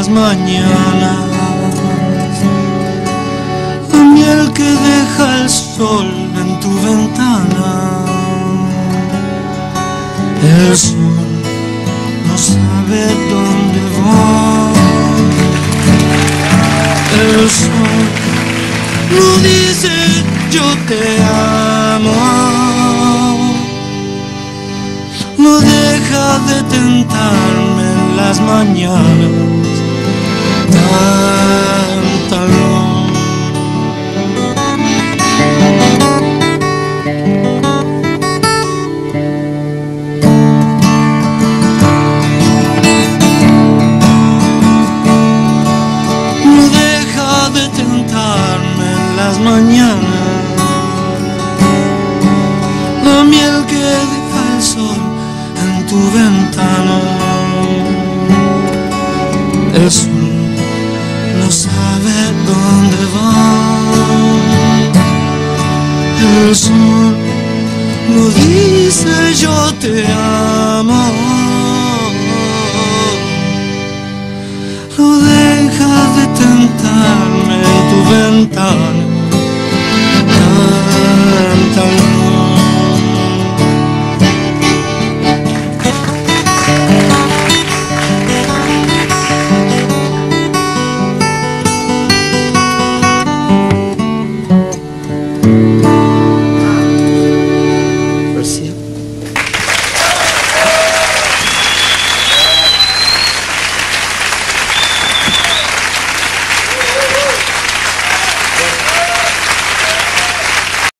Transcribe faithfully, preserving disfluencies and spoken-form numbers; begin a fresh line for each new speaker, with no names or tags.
las mañanas, la miel que deja el sol en tu ventana. El sol no sabe dónde va, el sol no dice yo te amo, no deja de tentarme en las mañanas. Cántalo. No deja de tentarme en las mañanas, la miel que deja el sol en tu ventana. El sol no sabe dónde va, el sol no dice yo te amo, no deja de tentarme en tu ventana. Cántalo.